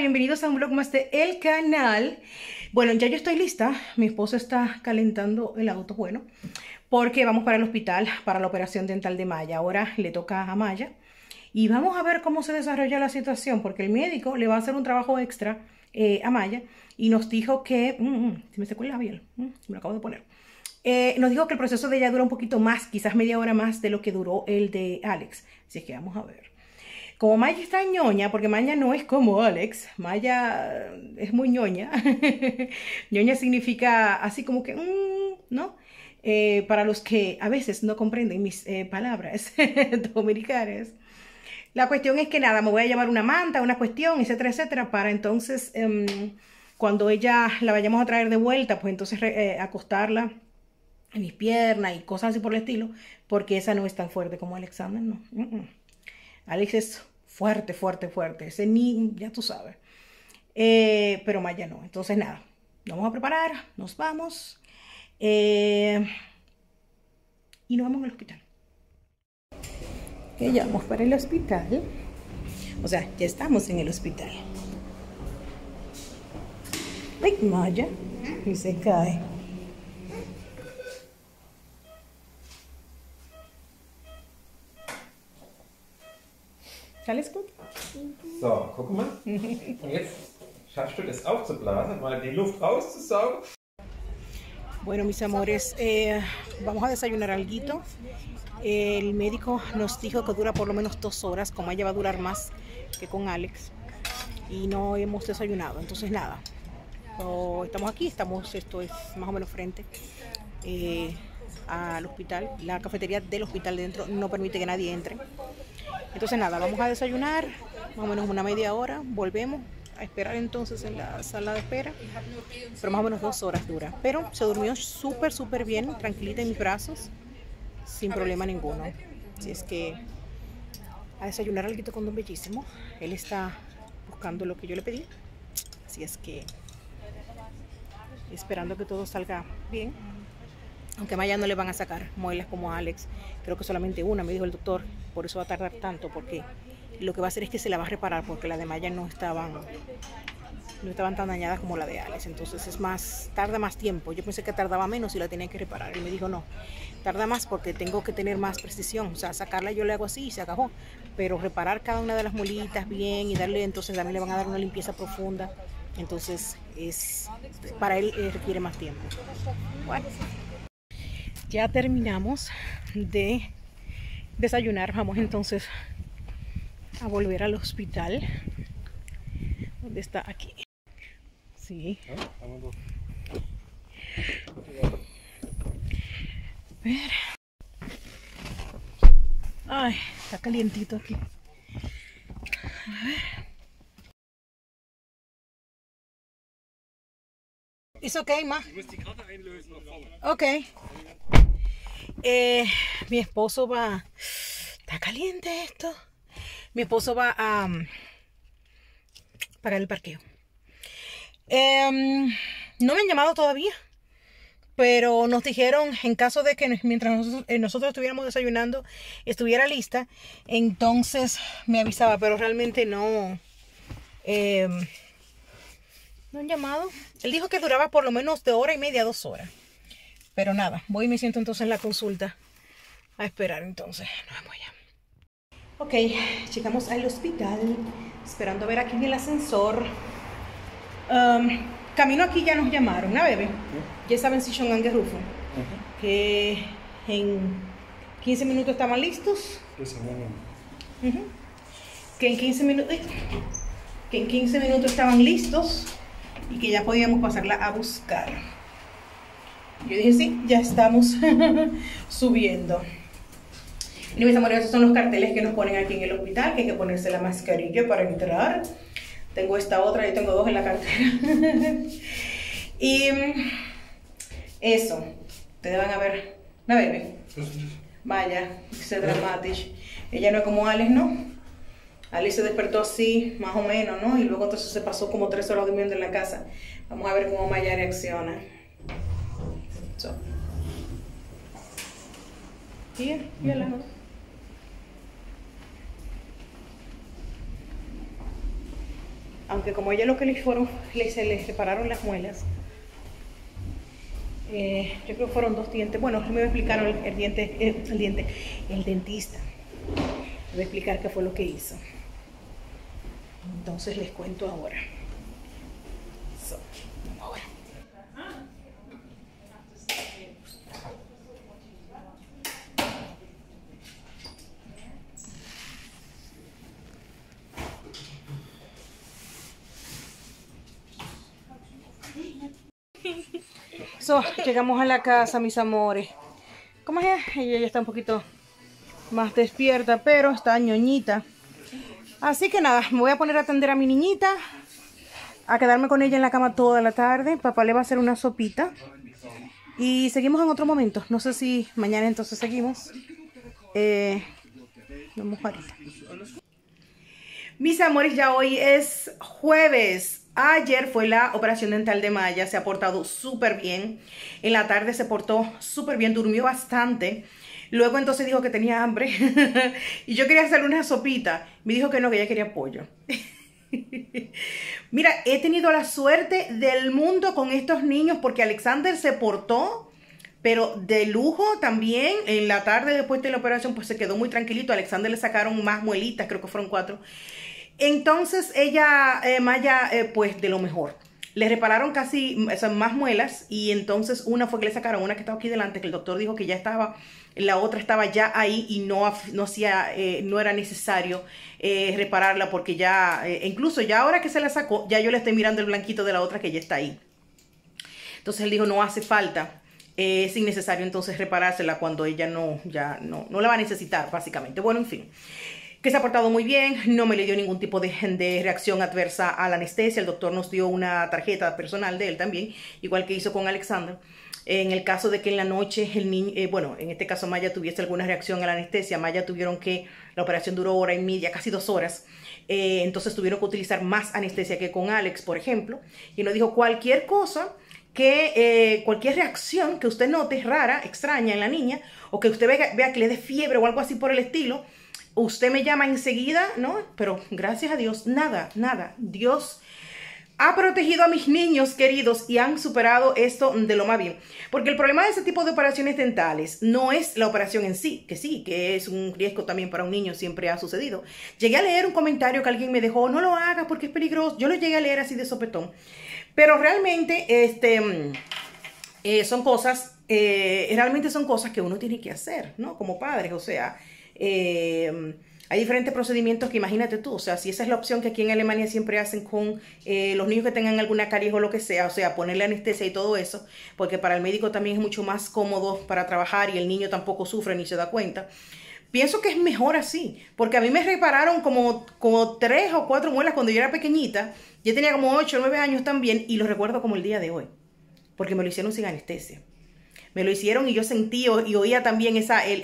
bienvenidos a un vlog más de el canal. Bueno, ya yo estoy lista. Mi esposo está calentando el auto, bueno, porque vamos para el hospital para la operación dental de Maya. Ahora le toca a Maya y vamos a ver cómo se desarrolla la situación, porque el médico le va a hacer un trabajo extra a Maya y nos dijo que se me secó el labial, me lo acabo de poner. Nos dijo que el proceso de ella dura un poquito más, quizás media hora más de lo que duró el de Alex. Así es que vamos a ver. Como Maya está ñoña, porque Maya no es como Alex, Maya es muy ñoña. Ñoña significa así como que, ¿no? Para los que a veces no comprenden mis palabras dominicanas. La cuestión es que nada, me voy a llevar una manta, una cuestión, etcétera, etcétera, para entonces, cuando ella la vayamos a traer de vuelta, pues entonces acostarla en mis piernas y cosas así por el estilo, porque esa no es tan fuerte como Alexander, no. Alex es fuerte, fuerte, fuerte. Ese ni, ya tú sabes. Pero Maya no. Entonces nada, vamos a preparar, nos vamos. Y nos vamos al hospital. Ya vamos para el hospital. O sea, ya estamos en el hospital. Ay, Maya. Y se cae. Alles gut? So, guck mal. Und jetzt schaffst du das aufzublasen, mal die Luft rauszusaugen. Bueno, mis amores, vamos a desayunar alguito. El médico nos dijo que dura por lo menos 2 horas, como ella va a durar más que con Alex. Y no hemos desayunado, entonces nada. Estamos aquí, esto es más o menos frente al hospital. La cafetería del hospital dentro no permite que nadie entre. Entonces nada, vamos a desayunar, más o menos una media hora, volvemos a esperar entonces en la sala de espera, pero más o menos 2 horas dura. Pero se durmió súper, súper bien, tranquilita en mis brazos, sin problema ninguno. Así es que a desayunar algo con Don Bellísimo. Él está buscando lo que yo le pedí, así es que esperando que todo salga bien. Aunque a Maya no le van a sacar muelas como a Alex, creo que solamente una, me dijo el doctor, por eso va a tardar tanto, porque lo que va a hacer es que se la va a reparar, porque la de Maya no estaban tan dañadas como la de Alex, entonces tarda más tiempo. Yo pensé que tardaba menos y la tenía que reparar, y me dijo no, tarda más porque tengo que tener más precisión, o sea, sacarla yo le hago así y se acabó, pero reparar cada una de las muelitas bien y darle, entonces también le van a dar una limpieza profunda, entonces para él requiere más tiempo. Bueno. Ya terminamos de desayunar, vamos entonces a volver al hospital. ¿Dónde está? Aquí. Sí. A ver. Ay, está calientito aquí. A ver. ¿Es okay, ma? Ok. Mi esposo va... Está caliente esto. Mi esposo va a pagar el parqueo. No me han llamado todavía, pero nos dijeron en caso de que mientras nosotros estuviéramos desayunando estuviera lista, entonces me avisaba, pero realmente no han llamado. Él dijo que duraba por lo menos de hora y media a 2 horas. Pero nada, voy y me siento entonces en la consulta a esperar entonces. Nos vemos ya. Ok, llegamos al hospital, esperando a ver aquí en el ascensor. Camino aquí ya nos llamaron, ¿no, bebé? Ya saben si son Rufo, que en 15 minutos estaban listos. Que en 15 minutos estaban listos y que ya podíamos pasarla a buscar. Yo dije, sí, ya estamos subiendo. Y mis amores, estos son los carteles que nos ponen aquí en el hospital, que hay que ponerse la mascarilla para entrar. Tengo esta otra, yo tengo 2 en la cartera. Y eso, ustedes van a ver, ¿no, bebé? Vaya, dice dramático. Ella no es como Alex, ¿no? Alex se despertó así, más o menos, ¿no? Y luego entonces se pasó como 3 horas durmiendo en la casa. Vamos a ver cómo Maya reacciona. So. Here, Aunque como ella lo que se les repararon las muelas. Yo creo que fueron 2 dientes. Bueno, me explicaron el dentista. Me voy a explicar qué fue lo que hizo. Entonces les cuento ahora. Vamos ahora. Llegamos a la casa, mis amores. ¿Cómo es? Ella ya está un poquito más despierta, pero está ñoñita. Así que nada, me voy a poner a atender a mi niñita, a quedarme con ella en la cama toda la tarde. Papá le va a hacer una sopita y seguimos en otro momento. No sé si mañana entonces seguimos. Vamos ahorita. Mis amores, ya hoy es jueves. Ayer fue la operación dental de Maya, se ha portado súper bien. En la tarde se portó súper bien, durmió bastante. Luego entonces dijo que tenía hambre y yo quería hacerle una sopita. Me dijo que no, que ella quería pollo. Mira, he tenido la suerte del mundo con estos niños porque Alexander se portó, pero de lujo también. En la tarde después de la operación pues se quedó muy tranquilito. A Alexander le sacaron más muelitas, creo que fueron 4. Entonces Maya, pues de lo mejor. Le repararon casi, o sea, más muelas y entonces una fue que le sacaron, una que estaba aquí delante, que el doctor dijo que ya estaba, la otra estaba ya ahí y no era necesario repararla porque ya, incluso ya ahora que se la sacó, ya yo le estoy mirando el blanquito de la otra que ya está ahí. Entonces él dijo, no hace falta, es innecesario entonces reparársela cuando ella no la va a necesitar, básicamente. Bueno, en fin. Que se ha portado muy bien, no me le dio ningún tipo de reacción adversa a la anestesia. El doctor nos dio una tarjeta personal de él también, igual que hizo con Alexander. En el caso de que en la noche el niño, bueno, en este caso Maya tuviese alguna reacción a la anestesia, Maya tuvieron que, la operación duró 1 hora y media, casi 2 horas. Entonces tuvieron que utilizar más anestesia que con Alex, por ejemplo. Y nos dijo cualquier cosa, cualquier reacción que usted note rara, extraña en la niña, o que usted vea que le dé fiebre o algo así por el estilo, usted me llama enseguida, ¿no? Pero gracias a Dios, nada. Dios ha protegido a mis niños queridos y han superado esto de lo más bien. Porque el problema de ese tipo de operaciones dentales no es la operación en sí, que es un riesgo también para un niño, siempre ha sucedido. Llegué a leer un comentario que alguien me dejó, no lo hagas porque es peligroso. Yo lo llegué a leer así de sopetón. Pero realmente, son cosas que uno tiene que hacer, ¿no? Como padres, o sea... hay diferentes procedimientos que imagínate tú, o sea, si esa es la opción que aquí en Alemania siempre hacen con los niños que tengan alguna caries o lo que sea, o sea, ponerle anestesia y todo eso, porque para el médico también es mucho más cómodo para trabajar y el niño tampoco sufre ni se da cuenta. Pienso que es mejor así, porque a mí me repararon como 3 o 4 muelas cuando yo era pequeñita. Yo tenía como 8 o 9 años también y lo recuerdo como el día de hoy, porque me lo hicieron sin anestesia. Me lo hicieron y yo sentí y oía también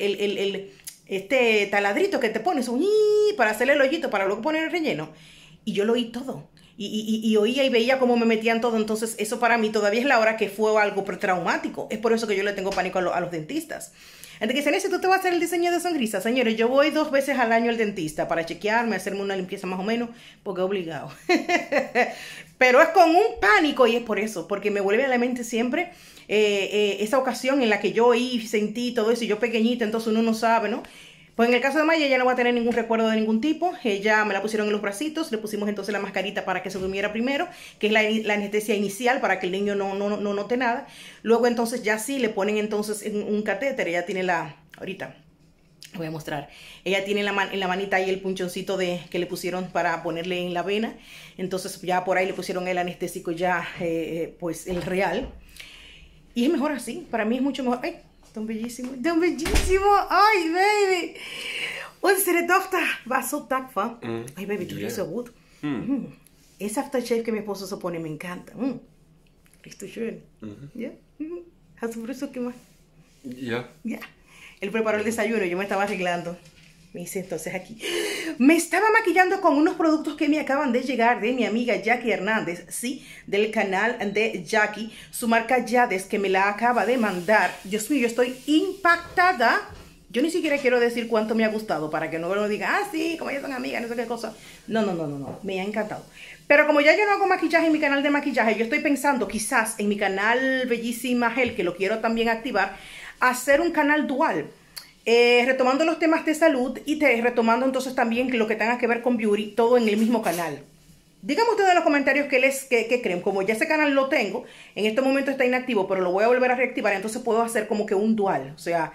este taladrito que te pones para hacerle el hoyito, para luego poner el relleno. Y yo lo oí todo. Y oía y veía cómo me metían todo. Entonces eso para mí todavía es la hora que fue algo traumático. Es por eso que yo le tengo pánico a los dentistas. Entonces que si tú te vas a hacer el diseño de sonrisa, señores, yo voy 2 veces al año al dentista para chequearme, hacerme una limpieza más o menos, porque es obligado. Pero es con un pánico y es por eso, porque me vuelve a la mente siempre esa ocasión en la que yo oí, sentí todo eso y yo pequeñita, entonces uno no sabe, ¿no? Pues en el caso de Maya, ella no va a tener ningún recuerdo de ningún tipo. Ella me la pusieron en los bracitos, le pusimos entonces la mascarita para que se durmiera primero, que es la anestesia inicial para que el niño no note nada. Luego entonces ya sí le ponen entonces un catéter. Ella tiene ahorita voy a mostrar, ella tiene en la manita ahí el punchoncito que le pusieron para ponerle en la vena. Entonces ya por ahí le pusieron el anestésico ya, pues el real. Y es mejor así, para mí es mucho mejor. ¡Ay! Tan bellísimo, tan bellísimo. Ay, baby. Unsere Tochter war so dankbar. Ay, baby, du riechst so gut. Ese aftershave que mi esposo se pone me encanta. Riecht so schön. ¿Ya? ¿Hast du Frühstück gemacht? Ja. Ya. Él preparó el desayuno, yo me estaba arreglando. Me dice entonces aquí, me estaba maquillando con unos productos que me acaban de llegar de mi amiga Jackie Hernández, sí, del canal de Jackie, su marca Yades, que me la acaba de mandar. Dios mío, yo estoy impactada Yo ni siquiera quiero decir cuánto me ha gustado para que no me lo digan, ah, sí, como ellas son amigas, no sé qué cosa. No, no, no, no, no, me ha encantado. Pero como ya yo no hago maquillaje en mi canal de maquillaje, yo estoy pensando quizás en mi canal Bellísima Gel, que lo quiero también activar, hacer un canal dual. Retomando los temas de salud y retomando entonces también lo que tenga que ver con beauty, todo en el mismo canal. Díganme ustedes en los comentarios qué creen. Como ya ese canal lo tengo, en este momento está inactivo, pero lo voy a volver a reactivar, entonces puedo hacer como que un dual. O sea,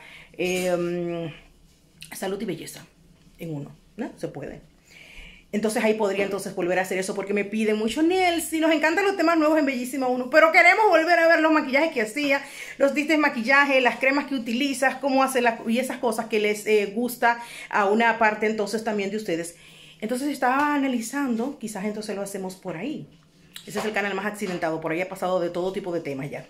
salud y belleza en uno, ¿no? Se puede. Entonces ahí podría entonces volver a hacer eso porque me piden mucho, Nelsi, nos encantan los temas nuevos en Bellísima 1, pero queremos volver a ver los maquillajes que hacía, los distes de maquillaje, las cremas que utilizas, cómo hace y esas cosas que les gusta a una parte entonces también de ustedes. Entonces estaba analizando, quizás entonces lo hacemos por ahí. Ese es el canal más accidentado, por ahí ha pasado de todo tipo de temas ya.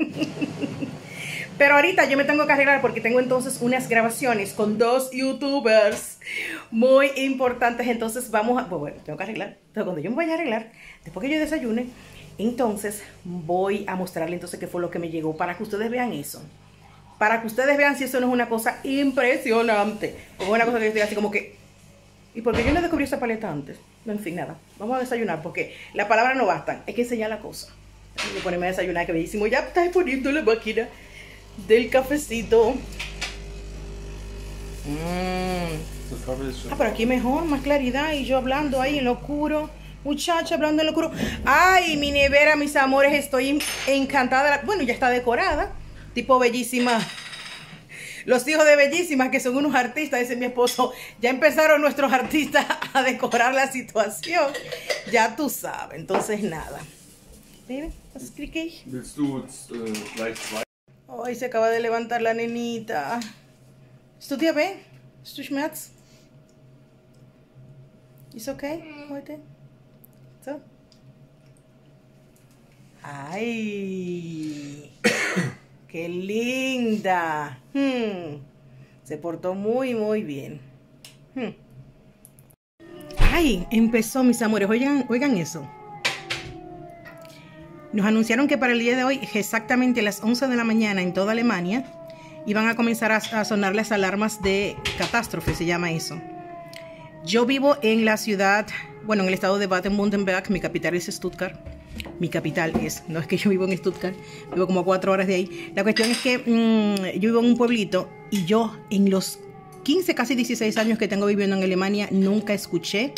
Pero ahorita yo me tengo que arreglar porque tengo entonces unas grabaciones con 2 youtubers muy importantes. Entonces vamos a... Bueno, tengo que arreglar. Entonces cuando yo me vaya a arreglar, después que yo desayune, entonces voy a mostrarle entonces qué fue lo que me llegó para que ustedes vean eso. Para que ustedes vean si eso no es una cosa impresionante. Como una cosa que yo estoy así como que... ¿Y por qué yo no descubrí esa paleta antes? En fin, nada. Vamos a desayunar porque las palabras no bastan. Hay que enseñar la cosa. Voy a ponerme a desayunar, que bellísimo. Ya está poniendo la máquina del cafecito. Ah, pero aquí mejor, más claridad. Y yo hablando ahí en lo oscuro. Muchacha, hablando en lo oscuro. Ay, mi nevera, mis amores, estoy encantada. Bueno, ya está decorada. Tipo Bellísima. Los hijos de Bellísima, que son unos artistas, dice mi esposo, ya empezaron nuestros artistas a decorar la situación. Ya tú sabes, entonces nada. Baby, was ist kriegig? Willst du gleich zwei? Ay, se acaba de levantar la nenita. ¿Ist du dir weh? ¿Ist du Schmerz? ¿Ist okay heute? So. Ay, qué linda. Se portó muy, muy bien. Ay, empezó, mis amores. Oigan eso. Nos anunciaron que para el día de hoy, exactamente a las 11 de la mañana en toda Alemania, iban a comenzar a sonar las alarmas de catástrofe, se llama eso. Yo vivo en la ciudad, bueno, en el estado de Baden-Württemberg, mi capital es Stuttgart. Mi capital es, no es que yo vivo en Stuttgart, vivo como a 4 horas de ahí. La cuestión es que yo vivo en un pueblito y yo en los 15, casi 16 años que tengo viviendo en Alemania, nunca escuché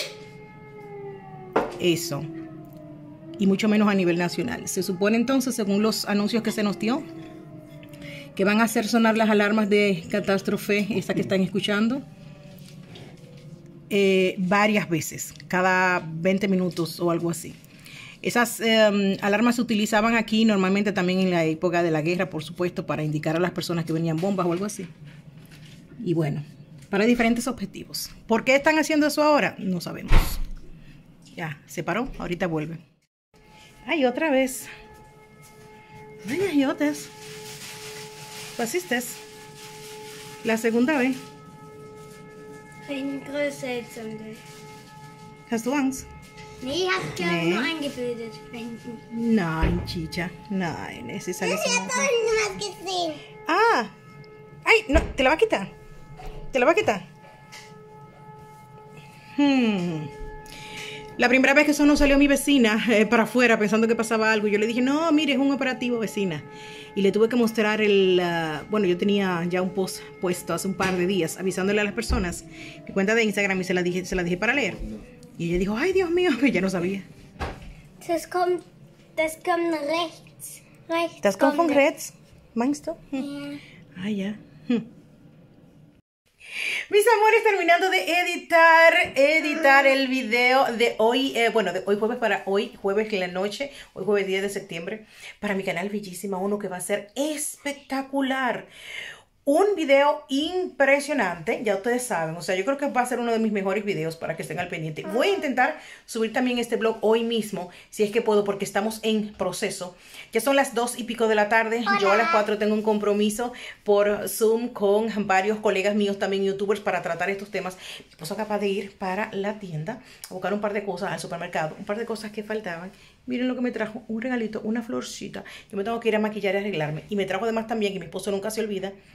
eso. Y mucho menos a nivel nacional. Se supone entonces, según los anuncios que se nos dio, que van a hacer sonar las alarmas de catástrofe, esta que están escuchando, varias veces, cada 20 minutos o algo así. Esas alarmas se utilizaban aquí normalmente también en la época de la guerra, por supuesto, para indicar a las personas que venían bombas o algo así. Y bueno, para diferentes objetivos. ¿Por qué están haciendo eso ahora? No sabemos. Ya, se paró, ahorita vuelve. Ay, otra vez. Ay, otras. Was ist das? La segunda vez. Ein Größe. Hast du Angst? Nee, ich hab's glaube Nee. nur eingebildet. Da hinten. Nein, Chicha. Nein, es ist alles Ich in hab Ordnung. vorhin was gesehen. Ah. Ay, no, te la va a quitar. Te la va a quitar. La primera vez que eso no salió mi vecina para afuera pensando que pasaba algo, yo le dije, no, mire, es un operativo, vecina. Y le tuve que mostrar bueno, yo tenía ya un post puesto hace un par de días avisándole a las personas mi cuenta de Instagram y se la dije para leer. Y ella dijo, ay, Dios mío, que ya no sabía. Das kommt rechts. Rechts. ¿Das kommt von kommt rechts? ¿Meinst du? Ja. Ah, ya. Mis amores, terminando de editar el video de hoy, bueno, de hoy jueves para hoy, jueves en la noche, hoy jueves 10 de septiembre, para mi canal Bellísima 1, que va a ser espectacular. Un video impresionante, ya ustedes saben, o sea, yo creo que va a ser uno de mis mejores videos para que estén al pendiente. Voy a intentar subir también este vlog hoy mismo, si es que puedo, porque estamos en proceso. Ya son las 2 y pico de la tarde, yo a las 4 tengo un compromiso por Zoom con varios colegas míos, también youtubers, para tratar estos temas. Mi esposo acaba de ir para la tienda a buscar un par de cosas al supermercado, un par de cosas que faltaban. Miren lo que me trajo, un regalito, una florcita. Yo me tengo que ir a maquillar y arreglarme. Y me trajo además también, que mi esposo nunca se olvida,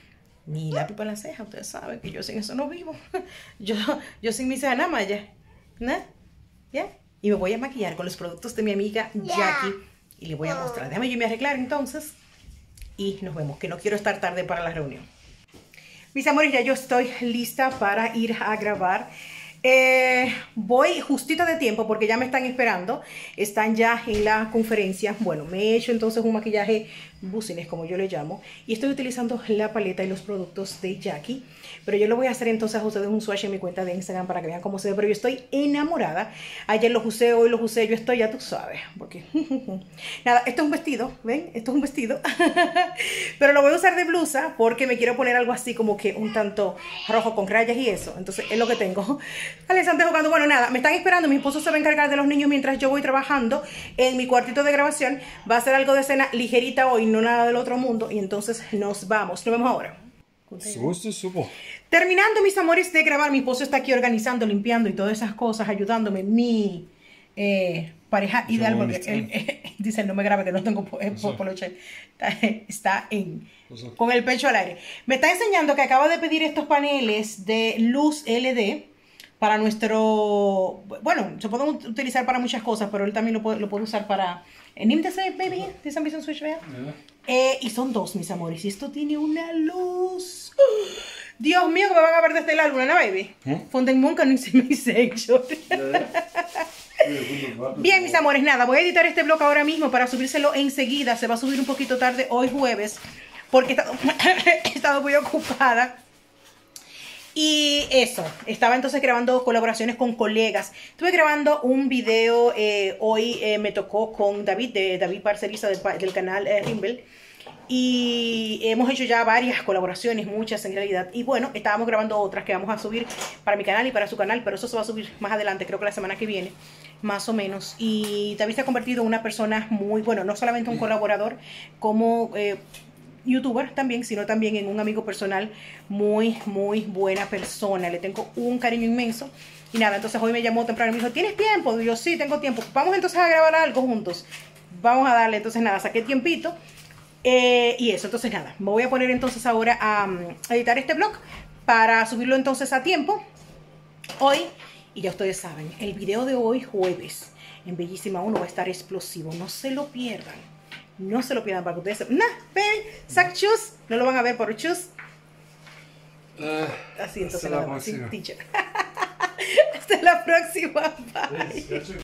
Mi lápiz para la ceja, ustedes saben que yo sin eso no vivo. Yo sin mi ceja nada más ya. ¿No? ¿Ya? Y me voy a maquillar con los productos de mi amiga Jackie. Y les voy a mostrar. Déjame yo me arreglar entonces. Y nos vemos, que no quiero estar tarde para la reunión. Mis amores, ya yo estoy lista para ir a grabar. Voy justito de tiempo porque ya me están esperando. Están ya en la conferencia. Bueno, me he hecho entonces un maquillaje business, como yo le llamo. Y estoy utilizando la paleta y los productos de Jackie. Pero yo lo voy a hacer entonces a ustedes un swatch en mi cuenta de Instagram para que vean cómo se ve. Pero yo estoy enamorada. Ayer los usé, hoy los usé. Yo estoy, ya tú sabes. Porque nada, esto es un vestido. ¿Ven? Esto es un vestido. Pero lo voy a usar de blusa porque me quiero poner algo así como que un tanto rojo con rayas y eso. Entonces es lo que tengo. Alexander jugando. Bueno, nada, me están esperando. Mi esposo se va a encargar de los niños mientras yo voy trabajando en mi cuartito de grabación. Va a ser algo de cena ligerita hoy, no nada del otro mundo. Y entonces nos vamos. Nos vemos ahora. So ist es super. Terminando, mis amores, de grabar. Mi esposo está aquí organizando, limpiando y todas esas cosas, ayudándome. Mi pareja ideal, porque él dice, no me grabe que no tengo poloche. Está con el pecho al aire. Me está enseñando que acaba de pedir estos paneles de luz LED para nuestro... Bueno, se pueden utilizar para muchas cosas, pero él también lo puede usar para... Nimm das baby here, das ein bisschen switch wert. Y son dos, mis amores. Y esto tiene una luz. Dios mío, que me van a ver desde el álbum, ¿no, baby? Von den Munkan in mi section. Bien, mis amores, nada, voy a editar este blog ahora mismo para subírselo enseguida. Se va a subir un poquito tarde hoy jueves, porque he estado muy ocupada. Y eso, estaba entonces grabando colaboraciones con colegas. Estuve grabando un video, hoy me tocó con David, de David Parceriza del canal Rimble. Y hemos hecho ya varias colaboraciones, muchas en realidad. Y bueno, estábamos grabando otras que vamos a subir para mi canal y para su canal, pero eso se va a subir más adelante, creo que la semana que viene, más o menos. Y David se ha convertido en una persona muy, bueno, no solamente un colaborador, como... youtuber también, sino también en un amigo personal, muy buena persona. Le tengo un cariño inmenso. Y nada, entonces hoy me llamó temprano y me dijo, ¿tienes tiempo? Y yo, sí, tengo tiempo. Vamos entonces a grabar algo juntos. Vamos a darle, entonces nada, saqué tiempito. Y eso, entonces nada, me voy a poner entonces ahora a editar este vlog para subirlo entonces a tiempo hoy. Y ya ustedes saben, el video de hoy jueves en Bellísima 1 va a estar explosivo. No se lo pierdan. No se lo pierdan para que ustedes... Nah, ven, sac chus. No lo van a ver por chus. Así entonces nada más. Teacher. Hasta la próxima. Bye.